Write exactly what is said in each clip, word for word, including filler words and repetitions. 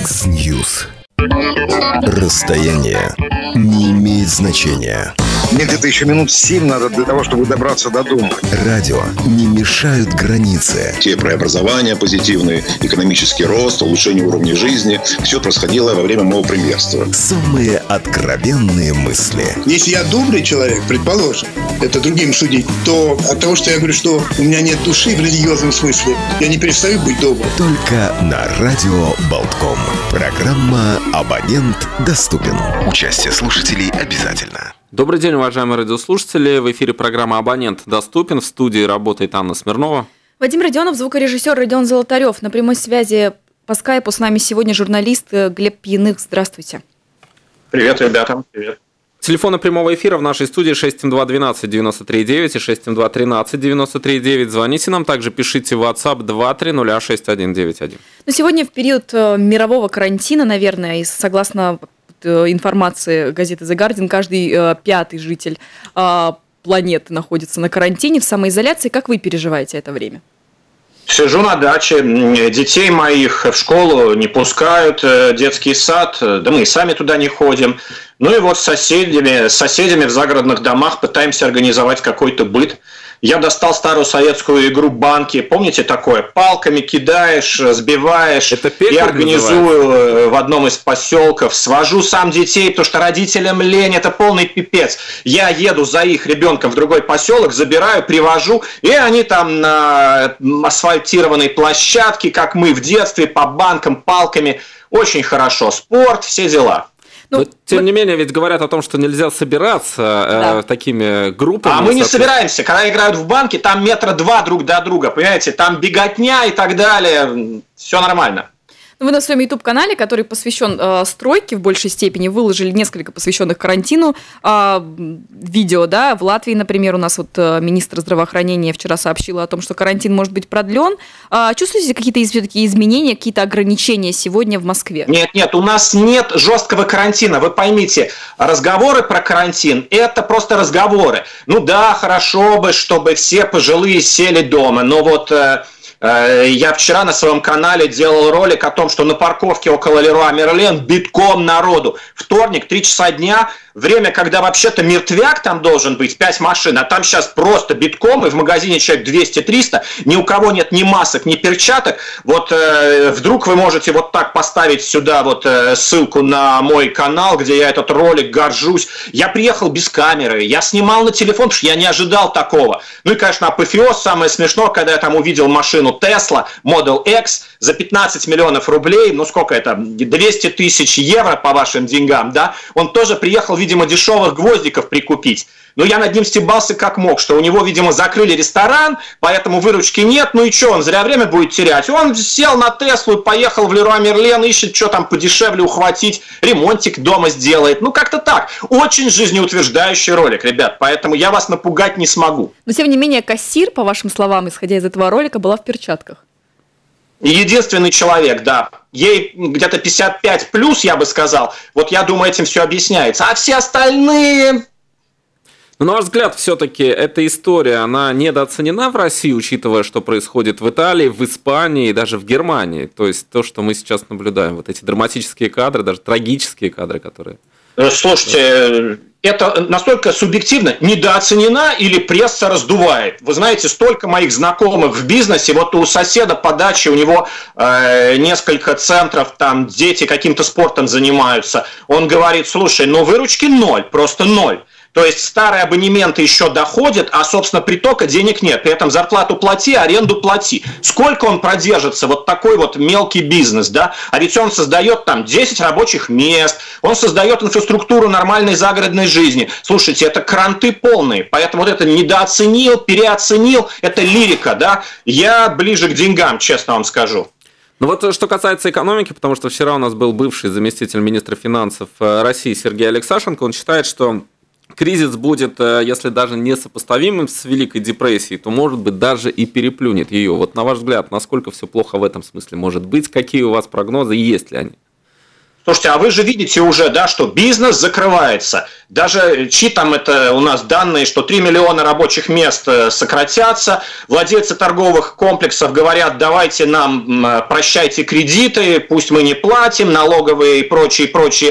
X-News. Расстояние не имеет значения. Мне где-то еще минут семь надо для того, чтобы добраться до дома. Радио не мешают границы. Те преобразования позитивные, экономический рост, улучшение уровня жизни. Все происходило во время моего премьерства. Самые откровенные мысли. Если я добрый человек, предположим, это другим судить, то от того, что я говорю, что у меня нет души в религиозном смысле, я не перестаю быть добрым. Только на радио Болтком. Программа «Абонент доступен». Участие слушателей обязательно. Добрый день, уважаемые радиослушатели. В эфире программа «Абонент доступен». В студии работает Анна Смирнова. Вадим Родионов, звукорежиссер Родион Золотарев. На прямой связи по скайпу с нами сегодня журналист Глеб Пьяных. Здравствуйте. Привет, ребята. Привет. Телефоны прямого эфира в нашей студии шесть семь два двенадцать девяносто три девять и шесть семь два тринадцать девяносто три девять. Звоните нам, также пишите в WhatsApp два три ноль шесть один девять один. Но сегодня в период мирового карантина, наверное, и согласно информации газеты The Guardian, каждый э, пятый житель э, планеты находится на карантине, в самоизоляции. Как вы переживаете это время? Сижу на даче, детей моих в школу не пускают, детский сад, да мы и сами туда не ходим. Ну и вот с соседями, с соседями в загородных домах пытаемся организовать какой-то быт. Я достал старую советскую игру банки. Помните такое? Палками кидаешь, сбиваешь. Это и организую называется? В одном из поселков. Свожу сам детей, потому что родителям лень. Это полный пипец. Я еду за их ребенком в другой поселок, забираю, привожу. И они там на асфальтированной площадке, как мы в детстве, по банкам, палками. Очень хорошо. Спорт, все дела. Но, ну, тем мы... не менее, ведь говорят о том, что нельзя собираться да. э, такими группами. А мы не собираемся. Когда играют в банки, там метра два друг до друга, понимаете? Там беготня и так далее. Все нормально. Вы на своем YouTube-канале, который посвящен э, стройке в большей степени, выложили несколько посвященных карантину э, видео, да, в Латвии, например, у нас вот э, министр здравоохранения вчера сообщила о том, что карантин может быть продлен. Э, чувствуете какие-то все-таки изменения, какие-то ограничения сегодня в Москве? Нет, нет, у нас нет жесткого карантина. Вы поймите, разговоры про карантин – это просто разговоры. Ну да, хорошо бы, чтобы все пожилые сели дома, но вот... Э, Я вчера на своем канале делал ролик о том, что на парковке около Леруа Мерлен битком народу. Вторник, три часа дня, время, когда вообще-то мертвяк там должен быть, пять машин, а там сейчас просто битком, и в магазине человек двести-триста, ни у кого нет ни масок, ни перчаток. Вот э, вдруг вы можете вот так поставить сюда вот э, ссылку на мой канал, где я этот ролик горжусь. Я приехал без камеры, я снимал на телефон, потому что я не ожидал такого. Ну и, конечно, апофеоз, самое смешное, когда я там увидел машину Tesla Model X за пятнадцать миллионов рублей, ну сколько это, двести тысяч евро по вашим деньгам, да, он тоже приехал, видимо, дешевых гвоздиков прикупить. Но я над ним стебался как мог, что у него, видимо, закрыли ресторан, поэтому выручки нет, ну и что, он зря время будет терять. Он сел на Теслу и поехал в Леруа Мерлен, ищет, что там подешевле ухватить, ремонтик дома сделает. Ну как-то так. Очень жизнеутверждающий ролик, ребят, поэтому я вас напугать не смогу. Но тем не менее, кассир, по вашим словам, исходя из этого ролика, была в перчатках. Единственный человек, да. Ей где-то пятьдесят пять плюс, я бы сказал. Вот я думаю, этим все объясняется. А все остальные... Но, на ваш взгляд, все-таки эта история, она недооценена в России, учитывая, что происходит в Италии, в Испании и даже в Германии. То есть то, что мы сейчас наблюдаем, вот эти драматические кадры, даже трагические кадры, которые... Слушайте, это настолько субъективно, недооценена или пресса раздувает. Вы знаете, столько моих знакомых в бизнесе, вот у соседа по даче, у него э, несколько центров, там дети каким-то спортом занимаются. Он говорит, слушай, ну выручки ноль, просто ноль. То есть старые абонементы еще доходят, а, собственно, притока денег нет. При этом зарплату плати, аренду плати. Сколько он продержится? Вот такой вот мелкий бизнес, да? А ведь он создает там десять рабочих мест, он создает инфраструктуру нормальной загородной жизни. Слушайте, это кранты полные. Поэтому вот это недооценил, переоценил, это лирика, да? Я ближе к деньгам, честно вам скажу. Ну вот что касается экономики, потому что вчера у нас был бывший заместитель министра финансов России Сергей Алексашенко, он считает, что кризис будет, если даже не сопоставимым с Великой депрессией, то, может быть, даже и переплюнет ее. Вот на ваш взгляд, насколько все плохо в этом смысле может быть? Какие у вас прогнозы и есть ли они? Слушайте, а вы же видите уже, да, что бизнес закрывается. Даже чьи там это у нас данные, что три миллиона рабочих мест сократятся. Владельцы торговых комплексов говорят, давайте нам прощайте кредиты, пусть мы не платим, налоговые и прочие, прочие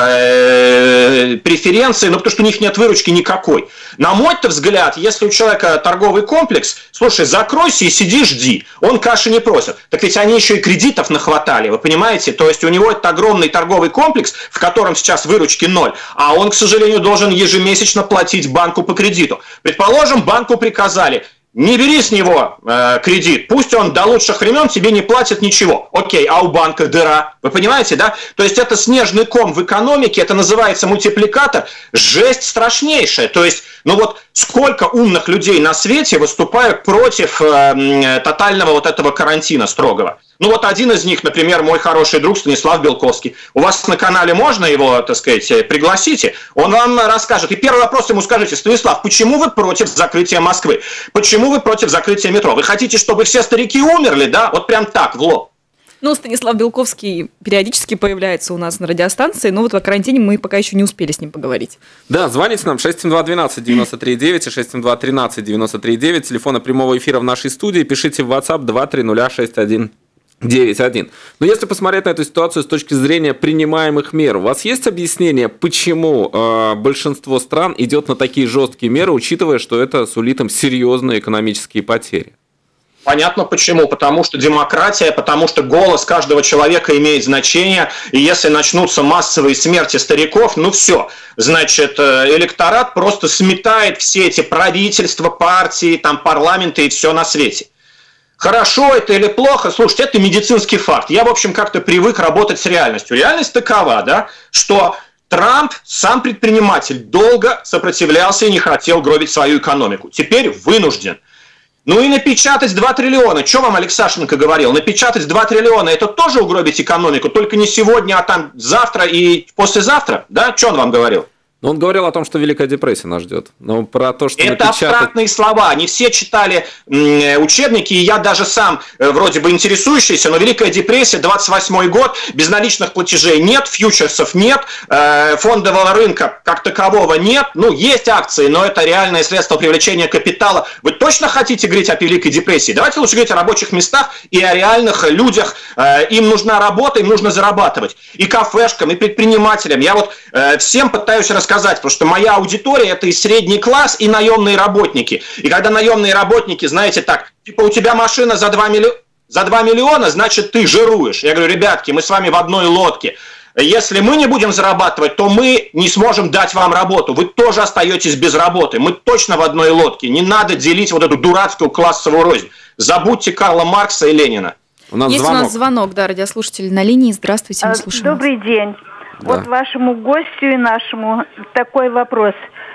э, преференции, но потому что у них нет выручки никакой. На мой-то взгляд, если у человека торговый комплекс, слушай, закройся и сиди, жди. Он каши не просит. Так ведь они еще и кредитов нахватали, вы понимаете? То есть у него это огромный торговый комплекс, в котором сейчас выручки ноль, а он, к сожалению, должен ежемесячно платить банку по кредиту. Предположим, банку приказали, не бери с него э, кредит, пусть он до лучших времен тебе не платит ничего. Окей, а у банка дыра. Вы понимаете, да? То есть это снежный ком в экономике, это называется мультипликатор. Жесть страшнейшая. То есть, ну вот сколько умных людей на свете выступают против э, тотального вот этого карантина строгого. Ну вот один из них, например, мой хороший друг Станислав Белковский. У вас на канале можно его, так сказать, пригласите? Он вам расскажет. И первый вопрос ему скажите: Станислав, почему вы против закрытия Москвы? Почему вы против закрытия метро? Вы хотите, чтобы все старики умерли, да? Вот прям так, в лоб. Ну, Станислав Белковский периодически появляется у нас на радиостанции, но вот о карантине мы пока еще не успели с ним поговорить. Да, звоните нам шесть семь два двенадцать девяносто три девять и шесть семь два тринадцать девяносто три девять, телефона прямого эфира в нашей студии, пишите в WhatsApp два три ноль шесть один девять один. Но если посмотреть на эту ситуацию с точки зрения принимаемых мер, у вас есть объяснение, почему э, большинство стран идет на такие жесткие меры, учитывая, что это сулит им серьезные экономические потери? Понятно почему. Потому что демократия, потому что голос каждого человека имеет значение. И если начнутся массовые смерти стариков, ну все. Значит, электорат просто сметает все эти правительства, партии, там, парламенты и все на свете. Хорошо это или плохо? Слушайте, это медицинский факт. Я, в общем, как-то привык работать с реальностью. Реальность такова, да, что Трамп, сам предприниматель, долго сопротивлялся и не хотел гробить свою экономику. Теперь вынужден. Ну и напечатать два триллиона. Что вам Алексашенко говорил? Напечатать два триллиона, это тоже угробить экономику, только не сегодня, а там завтра и послезавтра, да? Что он вам говорил? Но он говорил о том, что Великая депрессия нас ждет. Но про то, что это напечатать... абстрактные слова. Не все читали м, учебники, и я даже сам э, вроде бы интересующийся, но Великая депрессия, двадцать восьмой год, безналичных платежей нет, фьючерсов нет, э, фондового рынка как такового нет. Ну, есть акции, но это реальное средство привлечения капитала. Вы точно хотите говорить о Великой депрессии? Давайте лучше говорить о рабочих местах и о реальных людях. Э, им нужна работа, им нужно зарабатывать. И кафешкам, и предпринимателям. Я вот э, всем пытаюсь рассказать, сказать, потому что моя аудитория — это и средний класс, и наемные работники. И когда наемные работники, знаете, так, типа у тебя машина за два миллиона, значит ты жируешь. Я говорю, ребятки, мы с вами в одной лодке. Если мы не будем зарабатывать, то мы не сможем дать вам работу. Вы тоже остаетесь без работы. Мы точно в одной лодке. Не надо делить вот эту дурацкую классовую рознь. Забудьте Карла Маркса и Ленина. У нас Есть звонок. у нас звонок, да, радиослушатель на линии. Здравствуйте, мы слушаем. Добрый день. Да. Вот вашему гостю и нашему такой вопрос.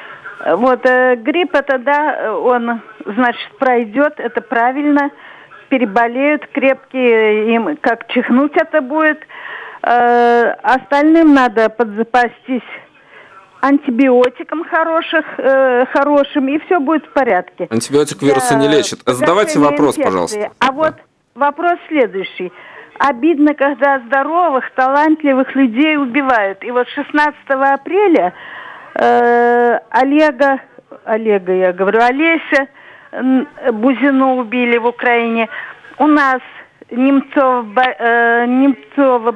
Вот э, грипп это, да, он, значит, пройдет, это правильно, переболеют крепкие, им как чихнуть это будет. Э, остальным надо подзапастись антибиотиком хороших, э, хорошим, и все будет в порядке. Антибиотик вируса не лечит. Задавайте вопрос, инфекции. Пожалуйста. А да. вот вопрос следующий. Обидно, когда здоровых, талантливых людей убивают. И вот шестнадцатого апреля э, Олега, Олега, я говорю, Олеся Бузину убили в Украине. У нас Немцов, э, Немцова...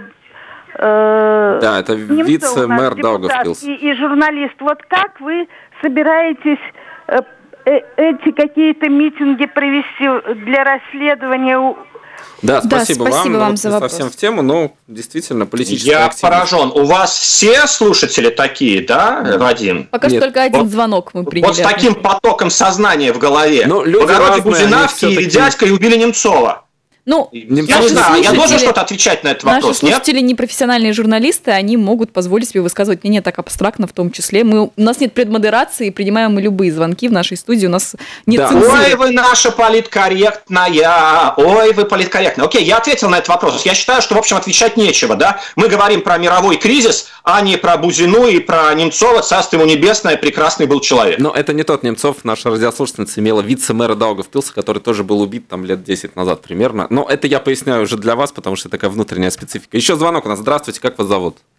Э, да, это вице-мэр Даугавпилса. И, и журналист. Вот как вы собираетесь э, э, эти какие-то митинги провести для расследования... Да, спасибо, да, спасибо вам. вам ну, за не вопрос. совсем в тему, но действительно политическая Я активность. поражен. У вас все слушатели такие, да, Вадим? Пока Нет. что только один вот, звонок мы приняли. Вот с таким потоком сознания в голове. Ну, люди Погороди разные, Бузина в Киеве все-таки... дядька и убили Немцова. Ну, я не знаю, я должен что-то отвечать на этот наши вопрос, нет? Наши слушатели нет? непрофессиональные журналисты, они могут позволить себе высказывать мнение так абстрактно в том числе. Мы, у нас нет предмодерации, принимаем мы любые звонки в нашей студии, у нас нет да. цензуры. Ой, вы наша политкорректная, ой, вы политкорректная. Окей, я ответил на этот вопрос. Я считаю, что, в общем, отвечать нечего, да? Мы говорим про мировой кризис, а не про Бузину и про Немцова, царство ему небесное, прекрасный был человек. Но это не тот Немцов, наша радиослушательница имела вице-мэра Даугавпилса, который тоже был убит там лет десять назад примерно. Но это я поясняю уже для вас, потому что это такая внутренняя специфика. Еще звонок у нас. Здравствуйте, как вас зовут?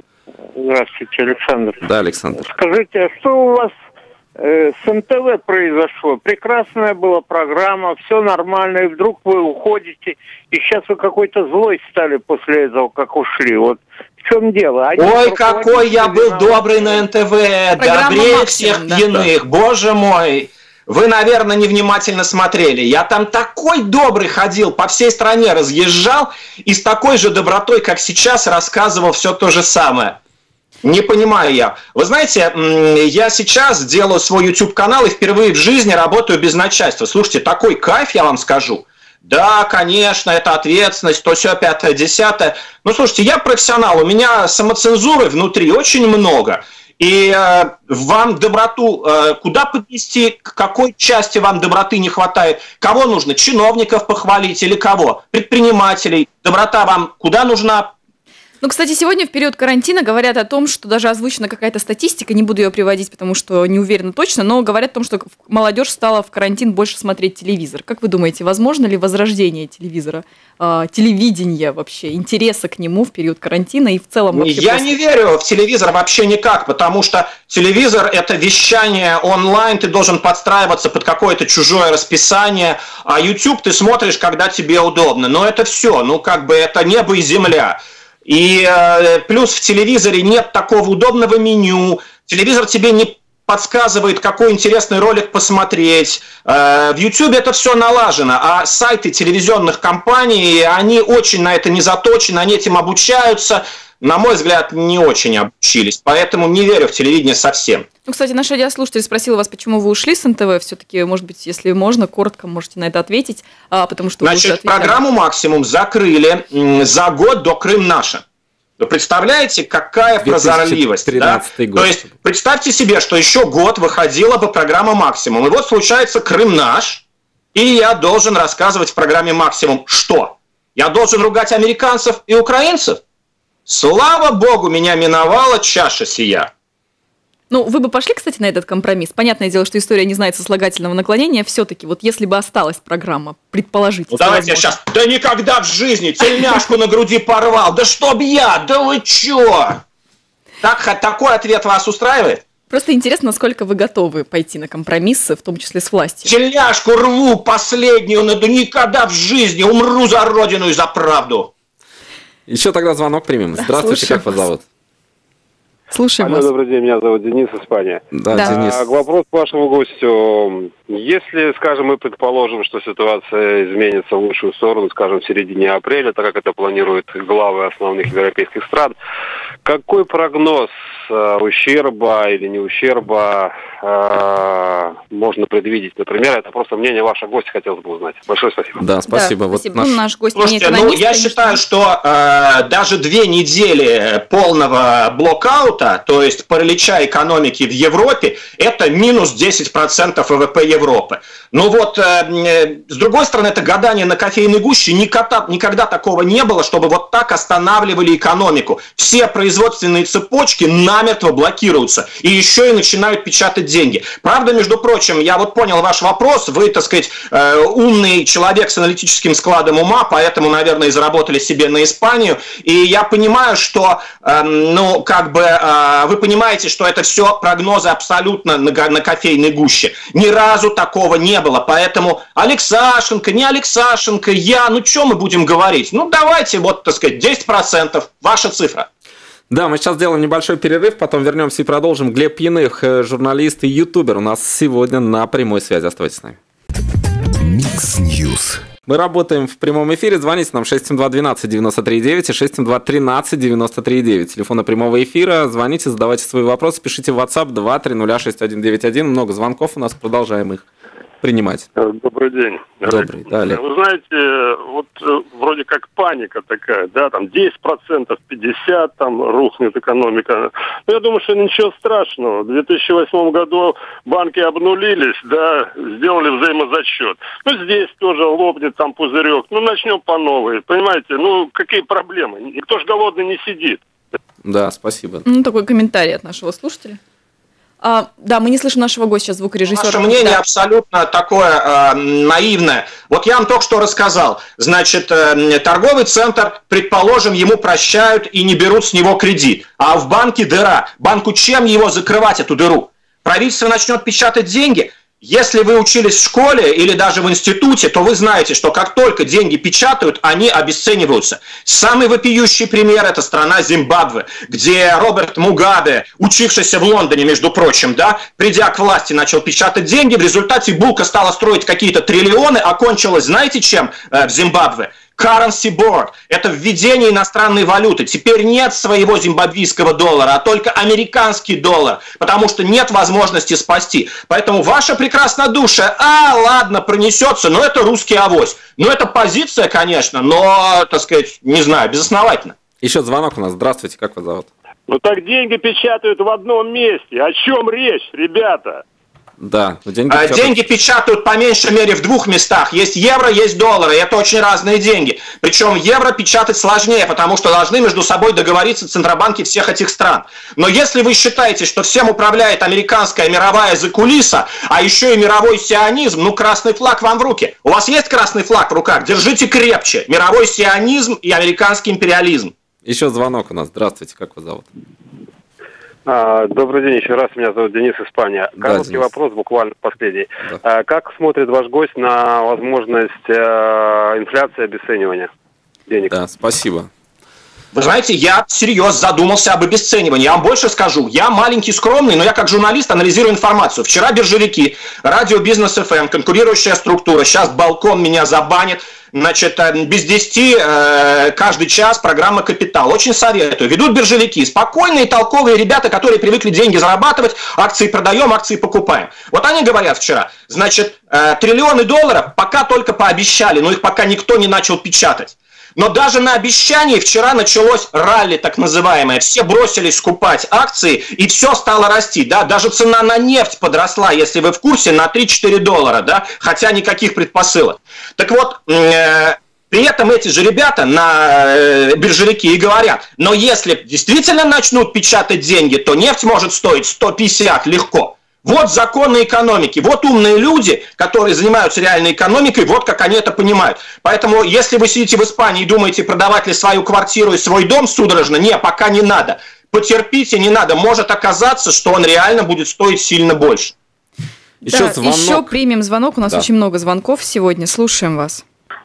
Здравствуйте, Александр. Да, Александр. Скажите, а что у вас э, с эн тэ вэ произошло? Прекрасная была программа, все нормально, и вдруг вы уходите, и сейчас вы какой-то злой стали после этого, как ушли. Вот в чем дело? Они Ой, какой я был добрый на эн тэ вэ, добрее всех пьяных, да. Боже мой. Вы, наверное, невнимательно смотрели. Я там такой добрый ходил, по всей стране разъезжал и с такой же добротой, как сейчас, рассказывал все то же самое. Не понимаю я. Вы знаете, я сейчас делаю свой YouTube-канал и впервые в жизни работаю без начальства. Слушайте, такой кайф, я вам скажу. Да, конечно, это ответственность, то все, пятое, десятое. Ну, слушайте, я профессионал, у меня самоцензуры внутри очень много. И э, вам доброту э, куда поднести, к какой части вам доброты не хватает? Кого нужно? Чиновников похвалить или кого? Предпринимателей? Доброта вам куда нужна? Ну, кстати, сегодня в период карантина говорят о том, что даже озвучена какая-то статистика, не буду ее приводить, потому что не уверена точно, но говорят о том, что молодежь стала в карантин больше смотреть телевизор. Как вы думаете, возможно ли возрождение телевизора, э, телевидения вообще, интереса к нему в период карантина и в целом вообще? Я после... не верю в телевизор вообще никак, потому что телевизор – это вещание онлайн, ты должен подстраиваться под какое-то чужое расписание, а YouTube ты смотришь, когда тебе удобно. Но это все, ну как бы это небо и земля. И э, плюс в телевизоре нет такого удобного меню, телевизор тебе не подсказывает, какой интересный ролик посмотреть. Э, в YouTube это все налажено, а сайты телевизионных компаний, они очень на это не заточены, они этим обучаются. На мой взгляд, не очень обучились, поэтому не верю в телевидение совсем. Ну, кстати, наш радиослушатель спросил вас, почему вы ушли с эн тэ вэ. Все-таки, может быть, если можно, коротко можете на это ответить, потому что... Значит, программу «Максимум» закрыли за год до «Крым наша». Вы представляете, какая прозорливость, да? Год. То есть, представьте себе, что еще год выходила бы программа «Максимум». И вот случается «Крым наш», и я должен рассказывать в программе «Максимум» что? Я должен ругать американцев и украинцев? Слава богу, меня миновала чаша сия. Ну, вы бы пошли, кстати, на этот компромисс? Понятное дело, что история не знает сослагательного наклонения. Все-таки, вот если бы осталась программа, предположить. Ну, давайте я сейчас. Да никогда в жизни тельняшку на груди порвал. Да чтоб я, да вы чё? Так, такой ответ вас устраивает? Просто интересно, насколько вы готовы пойти на компромиссы, в том числе с властью. Тельняшку рву последнюю, но да никогда в жизни умру за родину и за правду. Еще тогда звонок примем. Здравствуйте, Слушаю как вас вас. зовут? Слушаем Алло, вас. добрый день, меня зовут Денис, Испания. Да, Да. Денис. А, вопрос к вашему гостю. Если, скажем, мы предположим, что ситуация изменится в лучшую сторону, скажем, в середине апреля, так как это планируют главы основных европейских стран, какой прогноз э, ущерба или не ущерба э, можно предвидеть? Например, это просто мнение вашего гостя, хотелось бы узнать. Большое спасибо. Да, спасибо. Да, вот спасибо. наш... Ну, наш гость Слушайте, не ну экономист, я конечно. считаю, что э, даже две недели полного блокаута, то есть паралича экономики в Европе, это минус десять процентов вэ вэ пэ Европы. Ну вот, э, с другой стороны, это гадание на кофейной гуще. Никогда, никогда такого не было, чтобы вот так останавливали экономику. Все производственные цепочки намертво блокируются. И еще и начинают печатать деньги. Правда, между прочим, я вот понял ваш вопрос. Вы, так сказать, э, умный человек с аналитическим складом ума, поэтому, наверное, и заработали себе на Испанию. И я понимаю, что, э, ну, как бы, э, вы понимаете, что это все прогнозы абсолютно на, на кофейной гуще. Ни разу такого не было. Поэтому Алексашенко, не Алексашенко, я, ну что мы будем говорить? Ну давайте, вот, так сказать, десять процентов, ваша цифра. Да, мы сейчас сделаем небольшой перерыв, потом вернемся и продолжим. Глеб Пьяных, журналист и ютубер, у нас сегодня на прямой связи. Оставайтесь с нами. Микс Ньюс. Мы работаем в прямом эфире. Звоните нам шесть семь два двенадцать девяносто три девять и шесть семь два тринадцать девяносто три девять. Телефоны прямого эфира. Звоните, задавайте свои вопросы, пишите в WhatsApp два три ноль шесть один девять один. Много звонков у нас, продолжаем их принимать. Добрый день. Добрый, да, Олег. Вы знаете, вот вроде как паника такая, да, там десять процентов, пятьдесят процентов, там рухнет экономика. Но я думаю, что ничего страшного. В две тысячи восьмом году банки обнулились, да, сделали взаимозачет. Ну, здесь тоже лопнет там пузырек. Ну, начнем по новой, понимаете? Ну, какие проблемы? Никто же голодный не сидит. Да, спасибо. Ну, такой комментарий от нашего слушателя. А, да, мы не слышим нашего гостя, звукорежиссера. Ваше мнение да. абсолютно такое э, наивное. Вот я вам только что рассказал. Значит, э, торговый центр, предположим, ему прощают и не берут с него кредит. А в банке дыра. Банку чем его закрывать, эту дыру? Правительство начнет печатать деньги. Если вы учились в школе или даже в институте, то вы знаете, что как только деньги печатают, они обесцениваются. Самый вопиющий пример – это страна Зимбабве, где Роберт Мугабе, учившийся в Лондоне, между прочим, да, придя к власти, начал печатать деньги. В результате булка стала строить какие-то триллионы, а кончилось, знаете чем э, в Зимбабве? Currency Board – это введение иностранной валюты. Теперь нет своего зимбабвийского доллара, а только американский доллар, потому что нет возможности спасти. Поэтому ваша прекраснодушие, а, ладно, пронесется, но это русский авось. Ну, это позиция, конечно, но, так сказать, не знаю, безосновательно. Еще звонок у нас. Здравствуйте, как вас зовут? Ну так деньги печатают в одном месте. О чем речь, ребята? Да, деньги а, печатают. деньги печатают по меньшей мере в двух местах. Есть евро, есть доллары. И это очень разные деньги. Причем евро печатать сложнее, потому что должны между собой договориться центробанки всех этих стран. Но если вы считаете, что всем управляет американская мировая закулиса, а еще и мировой сионизм, ну красный флаг вам в руки. У вас есть красный флаг в руках? Держите крепче. Мировой сионизм и американский империализм. Еще звонок у нас. Здравствуйте, как вас зовут? А, добрый день еще раз, меня зовут Денис, Испания. Короткий да, вопрос, буквально последний. Да. А, как смотрит ваш гость на возможность э, инфляции и обесценивания денег? Да, спасибо. Вы знаете, я всерьез задумался об обесценивании. Я вам больше скажу. Я маленький, скромный, но я как журналист анализирую информацию. Вчера биржевики, радио Бизнес эф эм, конкурирующая структура, сейчас Балкон меня забанит. Значит, без десяти э, каждый час программа «Капитал». Очень советую. Ведут биржевики. Спокойные, толковые ребята, которые привыкли деньги зарабатывать. Акции продаем, акции покупаем. Вот они говорят вчера. Значит, э, триллионы долларов пока только пообещали, но их пока никто не начал печатать. Но даже на обещании вчера началось ралли, так называемое. Все бросились скупать акции, и все стало расти. Да? Даже цена на нефть подросла, если вы в курсе, на три-четыре доллара, да? Хотя никаких предпосылок. Так вот, э, при этом эти же ребята на э, биржевики и говорят, но если действительно начнут печатать деньги, то нефть может стоить сто пятьдесят легко. Вот законы экономики, вот умные люди, которые занимаются реальной экономикой, вот как они это понимают. Поэтому, если вы сидите в Испании и думаете, продавать ли свою квартиру и свой дом судорожно, не, пока не надо. Потерпите, не надо. Может оказаться, что он реально будет стоить сильно больше. Еще, да, звонок. Еще примем звонок. У нас да. очень много звонков сегодня. Слушаем вас.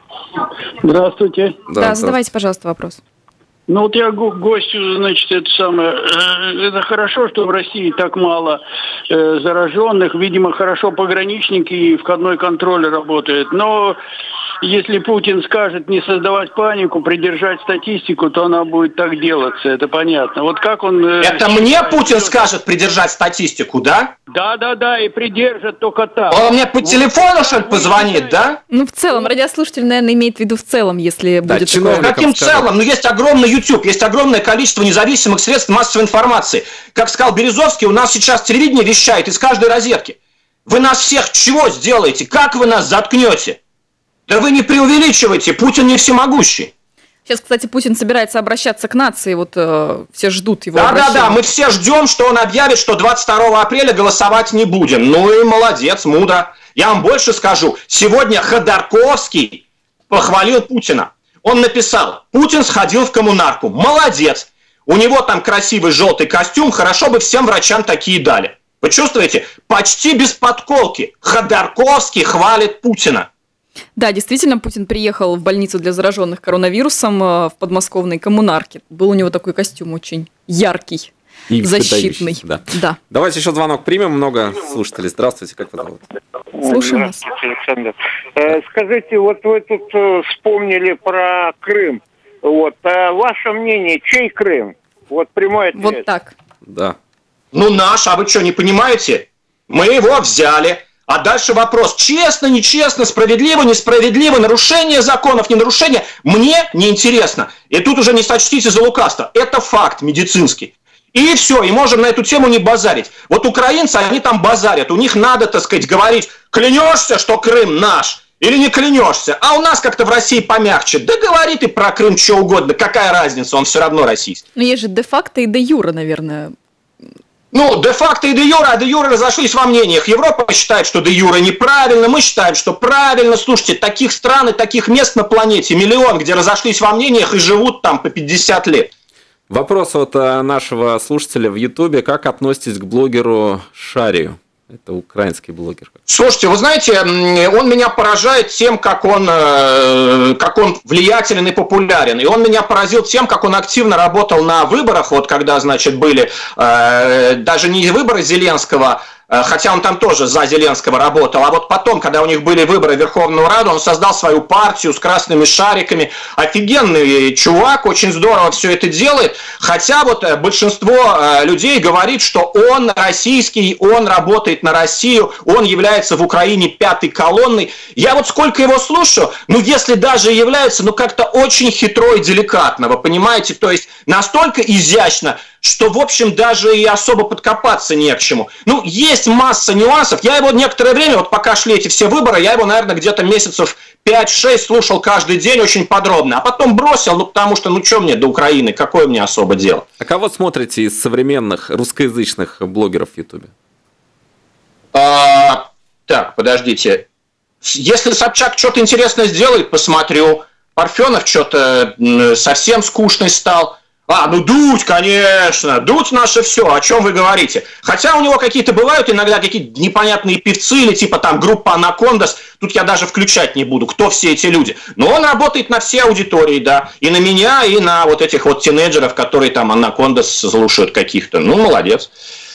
Здравствуйте. Да, да задавайте, пожалуйста, вопрос. Ну вот я гостю, значит, это самое, это хорошо, что в России так мало э, зараженных, видимо, хорошо пограничники и входной контроль работают, но если Путин скажет не создавать панику, придержать статистику, то она будет так делаться, это понятно. Вот как он... Э, это считает, мне Путин что... скажет придержать статистику, да? Да, да, да, и придержит только так. Он мне по вот. телефону, что ли, позвонит, да? Ну, в целом, радиослушатель, наверное, имеет в виду в целом, если да, будет... такое. Каким целом? Ну, есть огромный YouTube, есть огромное количество независимых средств массовой информации. Как сказал Березовский, у нас сейчас телевидение вещает из каждой розетки. Вы нас всех чего сделаете? Как вы нас заткнете? Да вы не преувеличивайте, Путин не всемогущий. Сейчас, кстати, Путин собирается обращаться к нации, вот э, все ждут его да, обращения. Да-да-да, мы все ждем, что он объявит, что двадцать второго апреля голосовать не будем. Ну и молодец, мудро. Я вам больше скажу. Сегодня Ходорковский похвалил Путина. Он написал, Путин сходил в коммунарку. Молодец. У него там красивый желтый костюм, хорошо бы всем врачам такие дали. Вы чувствуете? Почти без подколки. Ходорковский хвалит Путина. Да, действительно, Путин приехал в больницу для зараженных коронавирусом в подмосковной коммунарке. Был у него такой костюм очень яркий, и защитный. Да. Да. Давайте еще звонок примем. Много слушателей. Здравствуйте, как вас зовут? Слушаем вас. Александр. Э, скажите, вот вы тут э, вспомнили про Крым. Вот, а ваше мнение, чей Крым? Вот прямой ответ. Вот так. Да. Ну наш, а вы что, не понимаете? Мы его взяли. А дальше вопрос, честно, нечестно, справедливо, несправедливо, нарушение законов, не нарушение, мне неинтересно. И тут уже не сочтите за лукавство. Это факт медицинский. И все, и можем на эту тему не базарить. Вот украинцы, они там базарят, у них надо, так сказать, говорить, клянешься, что Крым наш, или не клянешься. А у нас как-то в России помягче. Да говори ты про Крым что угодно, какая разница, он все равно российский. Но есть же де-факто и де-юра, наверное. Ну, де-факто и де-юре, а де-юре разошлись во мнениях. Европа считает, что де-юре неправильно, мы считаем, что правильно. Слушайте, таких стран и таких мест на планете миллион, где разошлись во мнениях и живут там по пятьдесят лет. Вопрос от нашего слушателя в Ютубе. Как относитесь к блогеру Шарию? Это украинский блогер. Слушайте, вы знаете, он меня поражает тем, как он, как он влиятелен и популярен. И он меня поразил тем, как он активно работал на выборах, вот когда, значит, были даже не выборы Зеленского, хотя он там тоже за Зеленского работал, а вот потом, когда у них были выборы в Верховную Раду, он создал свою партию с красными шариками. Офигенный чувак, очень здорово все это делает, хотя вот большинство людей говорит, что он российский, он работает на Россию, он является в Украине пятой колонной. Я вот сколько его слушаю, ну если даже является, ну как-то очень хитро и деликатно, вы понимаете, то есть настолько изящно, что, в общем, даже и особо подкопаться не к чему. Ну, есть масса нюансов. Я его некоторое время, вот пока шли эти все выборы, я его, наверное, где-то месяцев пять-шесть слушал каждый день очень подробно. А потом бросил, ну, потому что, ну, что мне до Украины, какое мне особо дело. А кого смотрите из современных русскоязычных блогеров в Ютубе? А, так, подождите. Если Собчак что-то интересное сделает, посмотрю. Парфенов что-то совсем скучный стал. А, ну Дудь, конечно, Дудь наше все, о чем вы говорите. Хотя у него какие-то бывают иногда какие-то непонятные певцы или типа там группа Анакондас, тут я даже включать не буду, кто все эти люди. Но он работает на все аудитории, да, и на меня, и на вот этих вот тинейджеров, которые там Анакондас слушают каких-то. Ну, молодец.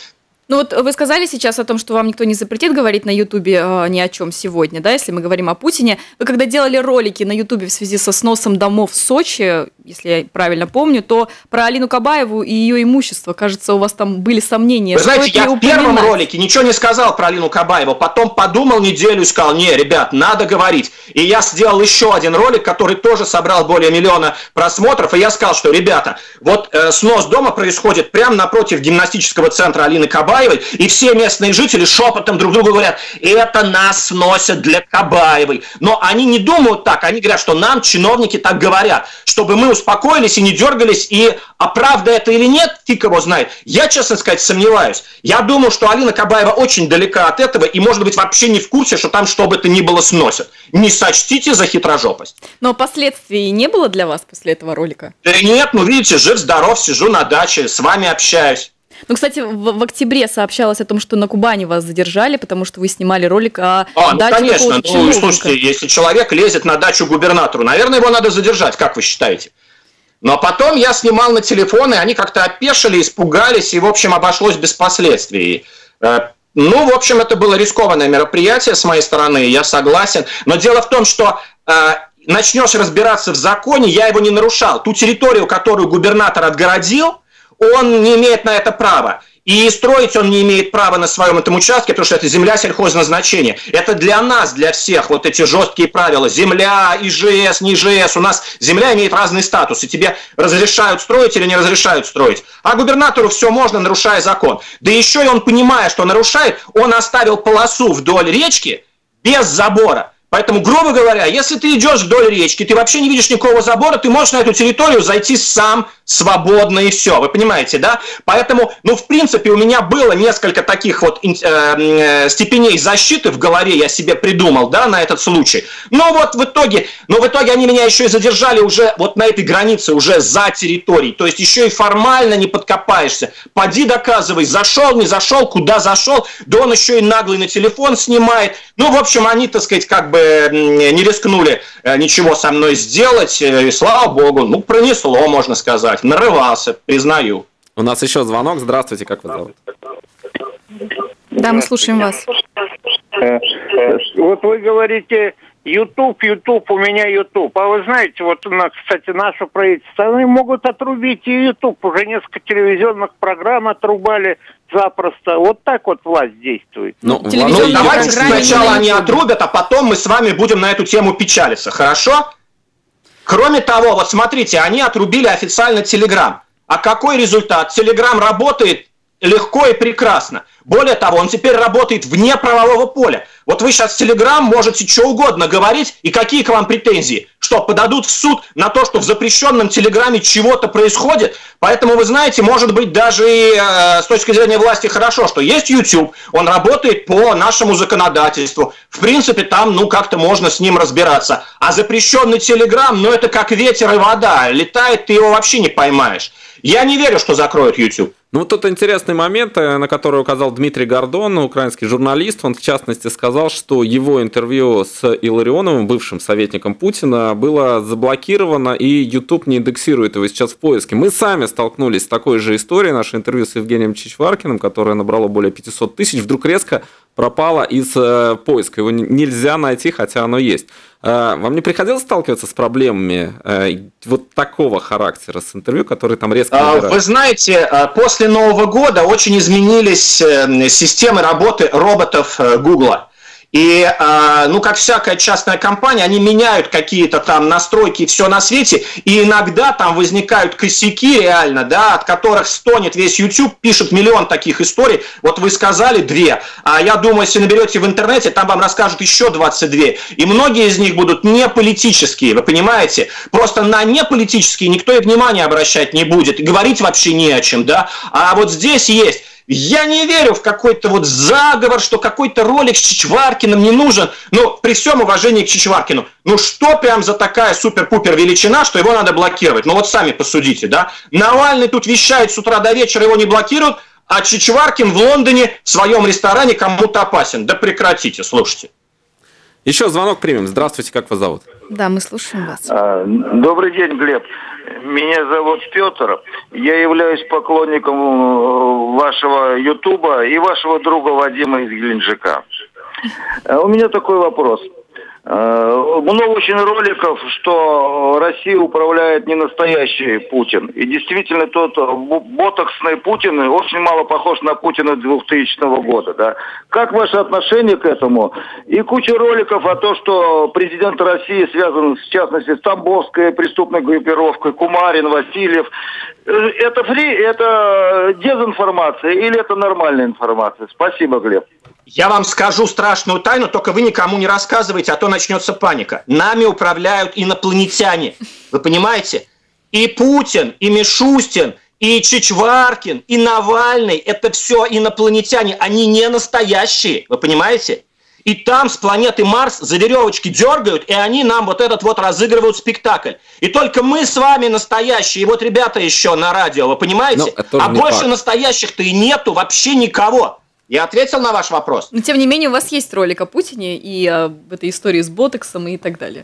Ну вот вы сказали сейчас о том, что вам никто не запретит говорить на Ютубе э, ни о чем сегодня, да, если мы говорим о Путине. Вы когда делали ролики на Ютубе в связи со сносом домов в Сочи, если я правильно помню, то про Алину Кабаеву и ее имущество, кажется, у вас там были сомнения. Вы знаете, я в первом ролике ничего не сказал про Алину Кабаеву, потом подумал неделю и сказал, не, ребят, надо говорить. И я сделал еще один ролик, который тоже собрал более миллиона просмотров, и я сказал, что, ребята, вот э, снос дома происходит прямо напротив гимнастического центра Алины Кабаевой, и все местные жители шепотом друг другу говорят, это нас сносят для Кабаевой. Но они не думают так, они говорят, что нам чиновники так говорят, чтобы мы успокоились и не дергались, и а правда это или нет, фиг его знает. Я, честно сказать, сомневаюсь. Я думаю, что Алина Кабаева очень далека от этого и, может быть, вообще не в курсе, что там что бы то ни было сносят. Не сочтите за хитрожопость. Но последствий не было для вас после этого ролика? Да нет, ну видите, жив-здоров, сижу на даче, с вами общаюсь. Ну, кстати, в, в октябре сообщалось о том, что на Кубани вас задержали, потому что вы снимали ролик о а, даче ну, конечно. Ну, слушайте, если человек лезет на дачу губернатору, наверное, его надо задержать, как вы считаете? Но потом я снимал на телефон, и они как-то опешили, испугались, и, в общем, обошлось без последствий. Ну, в общем, это было рискованное мероприятие с моей стороны, я согласен. Но дело в том, что э, начнешь разбираться в законе, я его не нарушал. Ту территорию, которую губернатор отгородил, он не имеет на это права. И строить он не имеет права на своем этом участке, потому что это земля сельхозназначения. Это для нас, для всех, вот эти жесткие правила. Земля, ИЖС, не ИЖС. У нас земля имеет разный статус. И тебе разрешают строить или не разрешают строить. А губернатору все можно, нарушая закон. Да еще и он, понимая, что нарушает, он оставил полосу вдоль речки без забора. Поэтому, грубо говоря, если ты идешь вдоль речки, ты вообще не видишь никакого забора, ты можешь на эту территорию зайти сам свободно и все. Вы понимаете, да? Поэтому, ну, в принципе, у меня было несколько таких вот э, э, степеней защиты в голове, я себе придумал, да, на этот случай. Но вот в итоге, но в итоге они меня еще и задержали уже вот на этой границе, уже за территорией. То есть еще и формально не подкопаешься. Поди доказывай, зашел, не зашел, куда зашел. Да он еще и наглый на телефон снимает. Ну, в общем, они, так сказать, как бы не рискнули ничего со мной сделать, и слава богу, ну, пронесло, можно сказать, нарывался, признаю. У нас еще звонок, здравствуйте, как вас зовут? Да, мы слушаем вас. Вот вы говорите, YouTube, YouTube, у меня YouTube. А вы знаете, вот, кстати, наше правительство, они могут отрубить и YouTube. Уже несколько телевизионных программ отрубали запросто. Вот так вот власть действует. Ну, ну давайте сначала они отрубят, а потом мы с вами будем на эту тему печалиться, хорошо? Кроме того, вот смотрите, они отрубили официально Telegram. А какой результат? Telegram работает легко и прекрасно. Более того, он теперь работает вне правового поля. Вот вы сейчас в Телеграм можете что угодно говорить, и какие к вам претензии? Что, подадут в суд на то, что в запрещенном Телеграме чего-то происходит? Поэтому, вы знаете, может быть, даже и э, с точки зрения власти хорошо, что есть YouTube, он работает по нашему законодательству. В принципе, там, ну, как-то можно с ним разбираться. А запрещенный Телеграм, ну, это как ветер и вода. Летает, ты его вообще не поймаешь. Я не верю, что закроют YouTube. Ну, вот тут интересный момент, на который указал Дмитрий Гордон, украинский журналист. Он, в частности, сказал, что его интервью с Илларионовым, бывшим советником Путина, было заблокировано, и YouTube не индексирует его сейчас в поиске. Мы сами столкнулись с такой же историей. Наше интервью с Евгением Чичваркиным, которое набрало более пятьсот тысяч, вдруг резко пропало из поиска. Его нельзя найти, хотя оно есть. Вам не приходилось сталкиваться с проблемами вот такого характера с интервью, которые там резко набирают? Вы знаете, после Нового года очень изменились системы работы роботов Гугла. И, ну, как всякая частная компания, они меняют какие-то там настройки и все на свете, и иногда там возникают косяки реально, да, от которых стонет весь YouTube, пишет миллион таких историй. Вот вы сказали две, а я думаю, если наберете в интернете, там вам расскажут еще двадцать два. И многие из них будут не политические, вы понимаете? Просто на неполитические никто и внимания обращать не будет, и говорить вообще не о чем, да. А вот здесь есть. Я не верю в какой-то вот заговор, что какой-то ролик с Чичваркиным не нужен. Ну, при всем уважении к Чичваркину. Ну, что прям за такая супер-пупер величина, что его надо блокировать? Ну, вот сами посудите, да? Навальный тут вещает с утра до вечера, его не блокируют, а Чичваркин в Лондоне в своем ресторане кому-то опасен. Да прекратите, слушайте. Еще звонок примем. Здравствуйте, как вас зовут? Да, мы слушаем вас. Добрый день, Глеб. Меня зовут Петр. Я являюсь поклонником вашего Ютуба и вашего друга Вадима из Геленджика. У меня такой вопрос. Много очень роликов, что Россию управляет не настоящий Путин. И действительно тот ботоксный Путин очень мало похож на Путина двухтысячного года. Да? Как ваше отношение к этому? И куча роликов о том, что президент России связан, в частности, с Тамбовской преступной группировкой, Кумарин, Васильев. Это фри, это дезинформация или это нормальная информация? Спасибо, Глеб. Я вам скажу страшную тайну, только вы никому не рассказывайте, а то начнется паника. Нами управляют инопланетяне, вы понимаете? И Путин, и Мишустин, и Чичваркин, и Навальный – это все инопланетяне, они не настоящие, вы понимаете? И там с планеты Марс за веревочки дергают, и они нам вот этот вот разыгрывают спектакль. И только мы с вами настоящие, и вот ребята еще на радио, вы понимаете? А больше факт. Настоящих-то и нету вообще никого. Я ответил на ваш вопрос. Но, тем не менее, у вас есть ролик о Путине и об этой истории с ботоксом и так далее.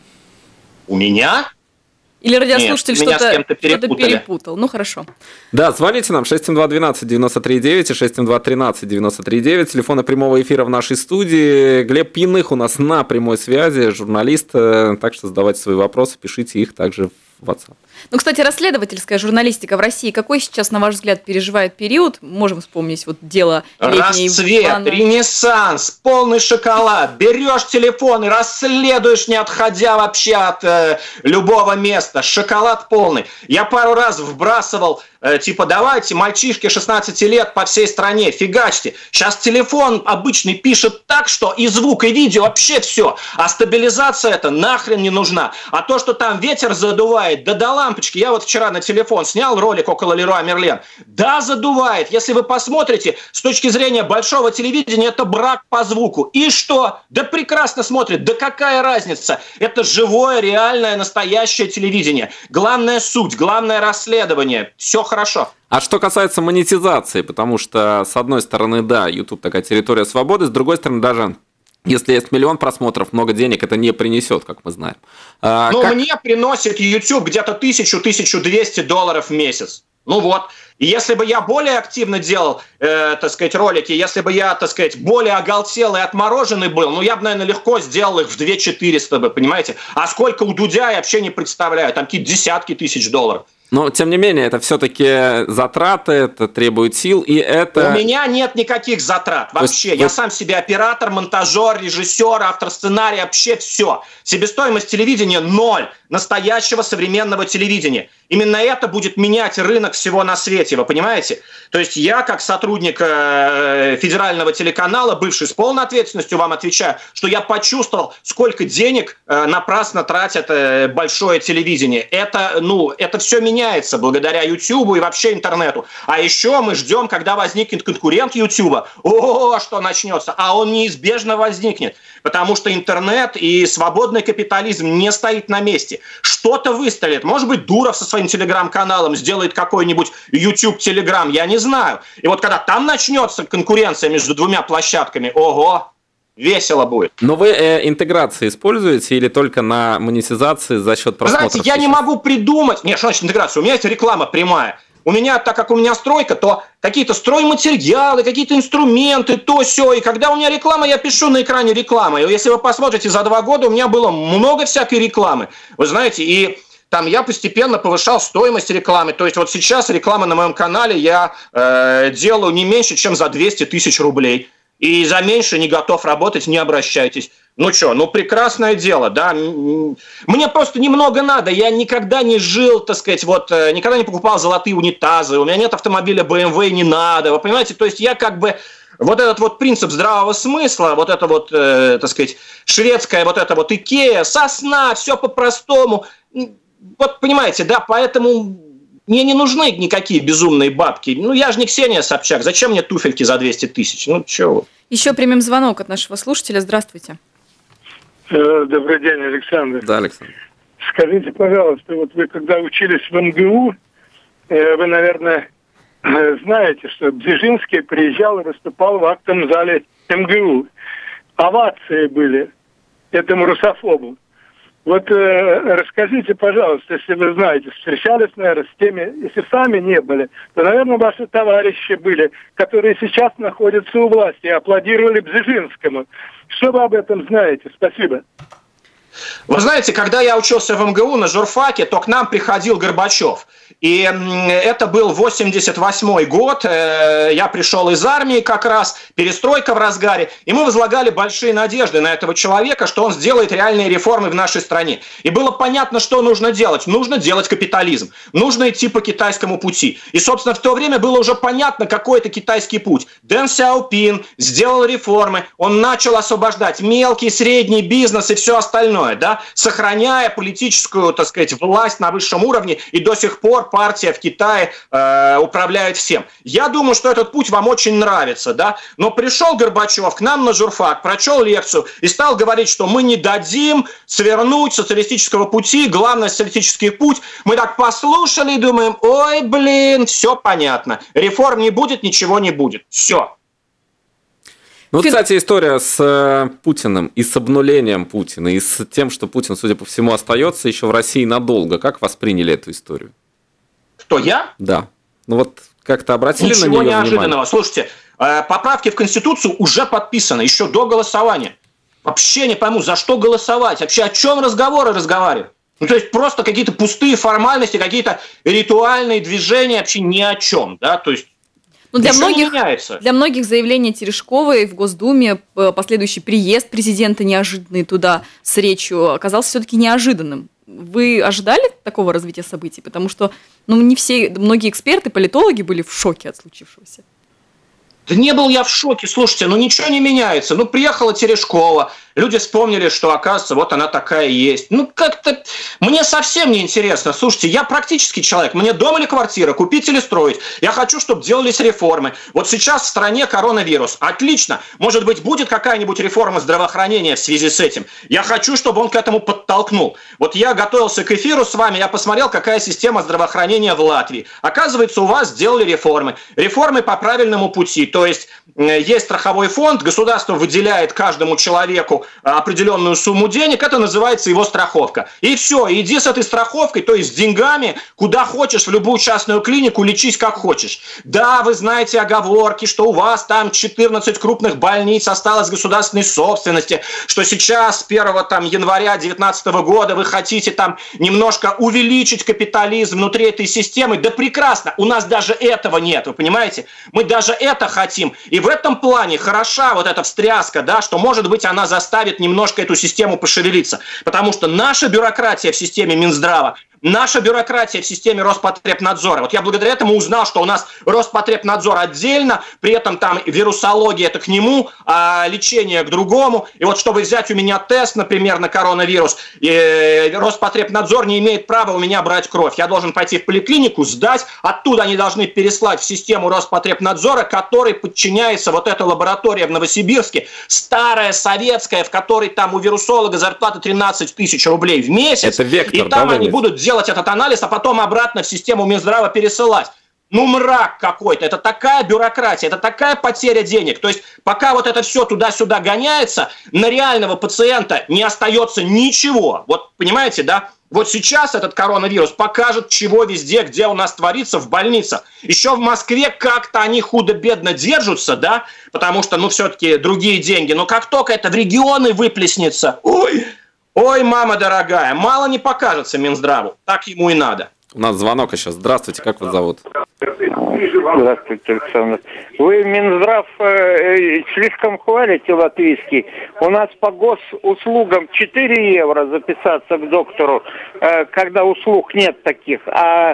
У меня? Или радиослушатель Нет, что-то, что-то перепутал. Ну, хорошо. Да, звоните нам шесть семь два двенадцать девяносто три девять и шесть семь два тринадцать девяносто три девять. Телефоны прямого эфира в нашей студии. Глеб Пьяных у нас на прямой связи, журналист. Так что задавайте свои вопросы, пишите их также в WhatsApp. Ну, кстати, расследовательская журналистика в России какой сейчас, на ваш взгляд, переживает период? Можем вспомнить вот дело летней Расцвет, ванны. Ренессанс, полный шоколад. Берешь телефон и расследуешь, не отходя вообще от э, любого места. Шоколад полный. Я пару раз вбрасывал, э, типа, давайте, мальчишки шестнадцати лет по всей стране, фигачьте. Сейчас телефон обычный пишет так, что и звук, и видео, вообще все. А стабилизация это нахрен не нужна. А то, что там ветер задувает, да до лампочки. Я вот вчера на телефон снял ролик около Леруа Мерлен. Да, задувает. Если вы посмотрите, с точки зрения большого телевидения, это брак по звуку. И что? Да прекрасно смотрит. Да какая разница? Это живое, реальное, настоящее телевидение. Главная суть, главное расследование. Все хорошо. А что касается монетизации, потому что, с одной стороны, да, YouTube такая территория свободы, с другой стороны, даже если есть миллион просмотров, много денег это не принесет, как мы знаем. А, ну, как... мне приносит YouTube где-то тысячу - тысячу двести долларов в месяц. Ну вот. И если бы я более активно делал, э, так сказать, ролики, если бы я, так сказать, более оголтелый и отмороженный был, ну, я бы, наверное, легко сделал их в две тысячи четыреста бы, понимаете? А сколько у Дудя, я вообще не представляю. Там какие-то десятки тысяч долларов. Но, тем не менее, это все-таки затраты, это требует сил, и это... У меня нет никаких затрат вообще. есть, я вы... сам себе оператор, монтажер, режиссер, автор сценария, вообще все. Себестоимость телевидения ноль. настоящего современного телевидения. Именно это будет менять рынок всего на свете, вы понимаете? То есть я, как сотрудник федерального телеканала, бывший с полной ответственностью вам отвечаю, что я почувствовал, сколько денег напрасно тратят большое телевидение. Это, ну, это все меняется благодаря Ютубу и вообще интернету. А еще мы ждем, когда возникнет конкурент Ютуба. О, что начнется! А он неизбежно возникнет. Потому что интернет и свободный капитализм не стоит на месте. Что-то выстрелит. Может быть, Дуров со своим телеграм-каналом сделает какой-нибудь YouTube-телеграм, я не знаю. И вот когда там начнется конкуренция между двумя площадками, ого, весело будет. Но вы э, интеграции используете или только на монетизации за счет просмотров? Знаете, я сейчас? не могу придумать... Нет, что значит интеграция? У меня есть реклама прямая. У меня, так как у меня стройка, то какие-то стройматериалы, какие-то инструменты, то сё. И когда у меня реклама, я пишу на экране рекламы. И если вы посмотрите, за два года у меня было много всякой рекламы. Вы знаете, и там я постепенно повышал стоимость рекламы. То есть вот сейчас реклама на моем канале я э, делаю не меньше, чем за двести тысяч рублей. И за меньше не готов работать, не обращайтесь. Ну что, ну прекрасное дело, да. Мне просто немного надо. Я никогда не жил, так сказать, вот, никогда не покупал золотые унитазы. У меня нет автомобиля бэ эм вэ, не надо. Вы понимаете, то есть я как бы... Вот этот вот принцип здравого смысла, вот это вот, э, так сказать, шведская вот это вот Икея, сосна, все по-простому. Вот понимаете, да, поэтому... Мне не нужны никакие безумные бабки. Ну, я же не Ксения Собчак. Зачем мне туфельки за двести тысяч? Ну, чего? Еще примем звонок от нашего слушателя. Здравствуйте. Добрый день, Александр. Да, Александр. Скажите, пожалуйста, вот вы когда учились в эм гэ у, вы, наверное, знаете, что Дзержинский приезжал и выступал в актовом зале эм гэ у. Овации были этому русофобу. Вот э, расскажите, пожалуйста, если вы знаете, встречались, наверное, с теми, если сами не были, то, наверное, ваши товарищи были, которые сейчас находятся у власти и аплодировали Бзежинскому. Что вы об этом знаете? Спасибо. Вы знаете, когда я учился в эм гэ у на журфаке, то к нам приходил Горбачев. И это был восемьдесят восьмой год, я пришел из армии как раз, перестройка в разгаре, и мы возлагали большие надежды на этого человека, что он сделает реальные реформы в нашей стране. И было понятно, что нужно делать. Нужно делать капитализм, нужно идти по китайскому пути. И, собственно, в то время было уже понятно, какой это китайский путь. Дэн Сяопин сделал реформы, он начал освобождать мелкий, средний бизнес и все остальное, да, сохраняя политическую, так сказать, власть на высшем уровне, и до сих пор партия в Китае э, управляет всем. Я думаю, что этот путь вам очень нравится, да, но пришел Горбачев к нам на журфак, прочел лекцию и стал говорить, что мы не дадим свернуть социалистического пути, главный социалистический путь. Мы так послушали и думаем, ой, блин, все понятно, реформ не будет, ничего не будет, все. Ну, вот, кстати, история с э, Путиным и с обнулением Путина, и с тем, что Путин, судя по всему, остается еще в России надолго. Как восприняли эту историю? Кто, я? Да. Ну вот как-то обратили Ничего на нее неожиданного. внимание? Слушайте, э, поправки в Конституцию уже подписаны, еще до голосования. Вообще не пойму, за что голосовать, вообще о чем разговоры разговаривать. Ну, то есть просто какие-то пустые формальности, какие-то ритуальные движения, вообще ни о чем, да, то есть... Ну, для, многих, для многих заявление Терешковой в Госдуме, последующий приезд президента неожиданный туда с речью оказался все-таки неожиданным. Вы ожидали такого развития событий? Потому что ну, не все, многие эксперты, политологи были в шоке от случившегося. Да не был я в шоке, слушайте, ну ничего не меняется. Ну, приехала Терешкова, люди вспомнили, что, оказывается, вот она такая есть. Ну, как-то мне совсем не интересно. Слушайте, я практически человек. Мне дом или квартира, купить или строить. Я хочу, чтобы делались реформы. Вот сейчас в стране коронавирус. Отлично. Может быть, будет какая-нибудь реформа здравоохранения в связи с этим. Я хочу, чтобы он к этому подтолкнул. Вот я готовился к эфиру с вами, я посмотрел, какая система здравоохранения в Латвии. Оказывается, у вас сделали реформы. Реформы по правильному пути. То есть есть страховой фонд, государство выделяет каждому человеку определенную сумму денег, это называется его страховка. И все, иди с этой страховкой, то есть с деньгами, куда хочешь, в любую частную клинику, лечись как хочешь. Да, вы знаете оговорки, что у вас там четырнадцать крупных больниц осталось в государственной собственности, что сейчас с первого там, января две тысячи девятнадцатого года вы хотите там немножко увеличить капитализм внутри этой системы. Да прекрасно, у нас даже этого нет, вы понимаете? Мы даже это хотим. И в этом плане хороша вот эта встряска, да, что, может быть, она заставит заставит немножко эту систему пошевелиться. Потому что наша бюрократия в системе Минздрава, наша бюрократия в системе Роспотребнадзора. Вот я благодаря этому узнал, что у нас Роспотребнадзор отдельно, при этом там вирусология это к нему, а лечение к другому. И вот чтобы взять у меня тест, например, на коронавирус, э, Роспотребнадзор не имеет права у меня брать кровь. Я должен пойти в поликлинику, сдать, оттуда они должны переслать в систему Роспотребнадзора, которой подчиняется вот эта лаборатория в Новосибирске, старая советская, в которой там у вирусолога зарплата тринадцать тысяч рублей в месяц. Это вектор, и там да, они будут делать этот анализ, а потом обратно в систему Минздрава пересылать. Ну, мрак какой-то. Это такая бюрократия, это такая потеря денег. То есть, пока вот это все туда-сюда гоняется, на реального пациента не остается ничего. Вот, понимаете, да? Вот сейчас этот коронавирус покажет, чего везде, где у нас творится в больницах. Еще в Москве как-то они худо-бедно держатся, да? Потому что, ну, все-таки другие деньги. Но как только это в регионы выплеснется, ой... Ой, мама дорогая, мало не покажется Минздраву. Так ему и надо. У нас звонок еще. Здравствуйте, как вас зовут? Здравствуйте, Александр. Вы Минздрав э, слишком хвалите латвийский. У нас по госуслугам четыре евро записаться к доктору, э, когда услуг нет таких. А, э,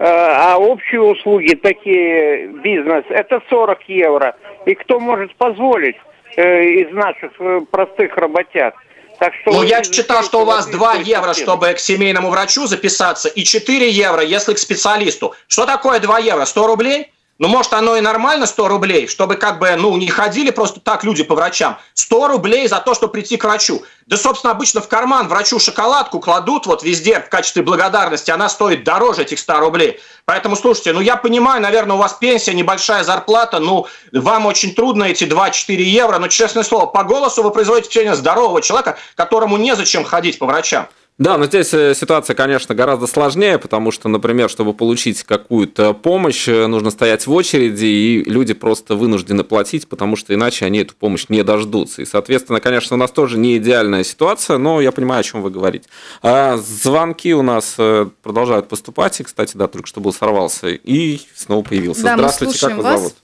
а общие услуги, такие бизнес, это сорок евро. И кто может позволить э, из наших э, простых работяг? Так что ну, я читал, что у вас два евро, чтобы к семейному врачу записаться, и четыре евро, если к специалисту. Что такое два евро? сто рублей? Ну, может, оно и нормально, сто рублей, чтобы как бы, ну, не ходили просто так люди по врачам. сто рублей за то, чтобы прийти к врачу. Да, собственно, обычно в карман врачу шоколадку кладут вот везде в качестве благодарности. Она стоит дороже этих ста рублей. Поэтому, слушайте, ну, я понимаю, наверное, у вас пенсия, небольшая зарплата, ну, вам очень трудно эти два-четыре евро, но, честное слово, по голосу вы производите впечатление здорового человека, которому незачем ходить по врачам. Да, но здесь ситуация, конечно, гораздо сложнее, потому что, например, чтобы получить какую-то помощь, нужно стоять в очереди, и люди просто вынуждены платить, потому что иначе они эту помощь не дождутся. И, соответственно, конечно, у нас тоже не идеальная ситуация, но я понимаю, о чем вы говорите. А звонки у нас продолжают поступать, и, кстати, да, только что был сорвался, и снова появился. Да, здравствуйте, как вас, вас зовут?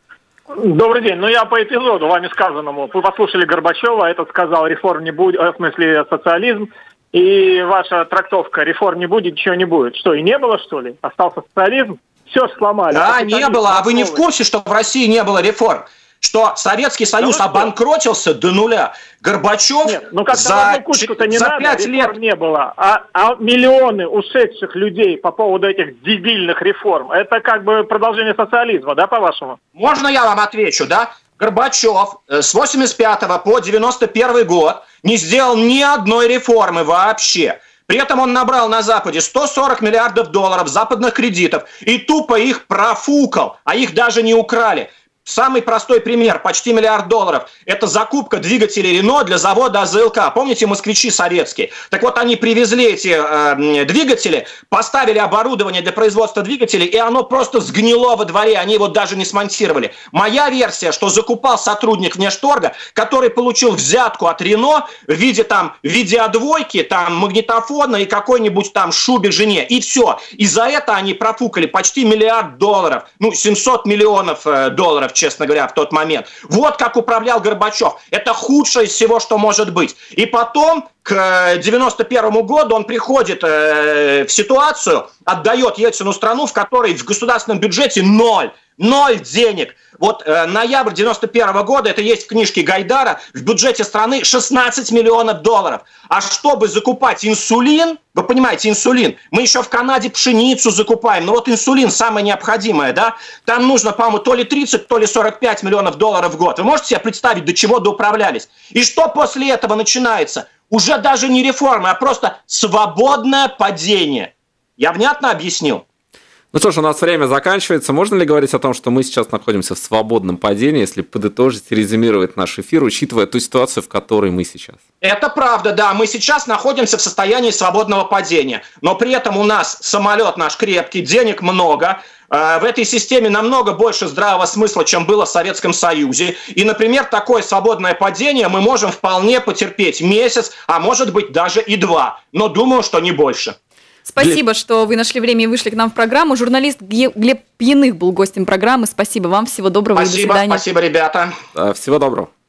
Добрый день. Ну, я по эпизоду вами сказанному. Вы послушали Горбачева, этот сказал, реформ не будет, в смысле, социализм. И ваша трактовка реформ не будет, ничего не будет. Что, и не было, что ли? Остался социализм? Все сломали. Да, не было. А вы не в курсе, что в России не было реформ? Что Советский Союз да обанкротился до нуля? Горбачев Нет, ну как-то за, одну кучку-то не за надо, пять лет не было. А, а миллионы ушедших людей по поводу этих дебильных реформ, это как бы продолжение социализма, да, по-вашему? Можно я вам отвечу, да? Горбачев с восемьдесят пятого по девяносто первый год не сделал ни одной реформы вообще. При этом он набрал на Западе сто сорок миллиардов долларов западных кредитов и тупо их профукал, а их даже не украли. Самый простой пример, почти миллиард долларов, это закупка двигателей Рено для завода АЗЛК. Помните, москвичи советские? Так вот, они привезли эти э, двигатели, поставили оборудование для производства двигателей, и оно просто сгнило во дворе, они его даже не смонтировали. Моя версия, что закупал сотрудник внешторга, который получил взятку от Рено в виде там видеодвойки, там магнитофона и какой-нибудь там шубе жене, и все. И за это они профукали почти миллиард долларов, ну, семьсот миллионов э, долларов, честно говоря, в тот момент. Вот как управлял Горбачев. Это худшее из всего, что может быть. И потом, к девяносто первому году, он приходит э, в ситуацию, отдает Ельцину страну, в которой в государственном бюджете ноль. Ноль денег. Вот э, ноябрь девяносто первого года, это есть в книжке Гайдара, в бюджете страны шестнадцать миллионов долларов. А чтобы закупать инсулин, вы понимаете, инсулин, мы еще в Канаде пшеницу закупаем, но вот инсулин самое необходимое, да, там нужно, по-моему, то ли тридцать, то ли сорок пять миллионов долларов в год. Вы можете себе представить, до чего доуправлялись? И что после этого начинается? Уже даже не реформы, а просто свободное падение. Я внятно объяснил? Ну что ж, у нас время заканчивается. Можно ли говорить о том, что мы сейчас находимся в свободном падении, если подытожить и резюмировать наш эфир, учитывая ту ситуацию, в которой мы сейчас? Это правда, да. Мы сейчас находимся в состоянии свободного падения. Но при этом у нас самолет наш крепкий, денег много. В этой системе намного больше здравого смысла, чем было в Советском Союзе. И, например, такое свободное падение мы можем вполне потерпеть месяц, а может быть даже и два. Но думаю, что не больше. Спасибо, что вы нашли время и вышли к нам в программу. Журналист Глеб Пьяных был гостем программы. Спасибо вам, всего доброго спасибо, и до свидания. Спасибо, ребята. Всего доброго.